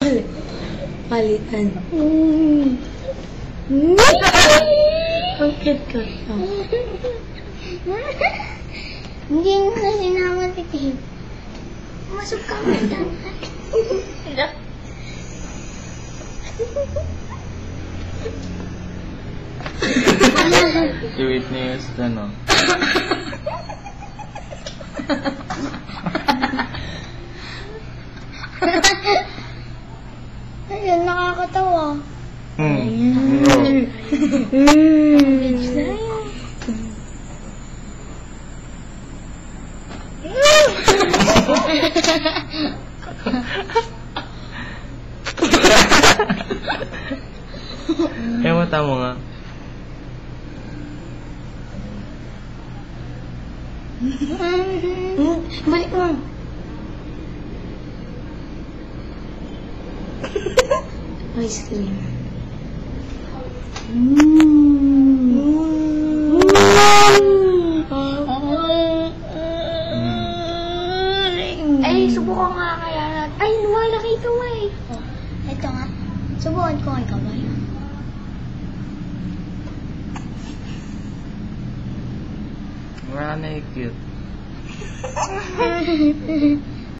Palitan. Ang cute. Hindi mo na sinama si Tim. Masok ka mo dyan. I-witness, ano? Ayun, nakakatawa. Kaya mata mo nga. Balik mo. Ice cream. Ay, subukan nga kaya natin. Ay, lumalaki ito eh. Oh, ito nga. Subukan ko ikaw ba yun? Wala na cute.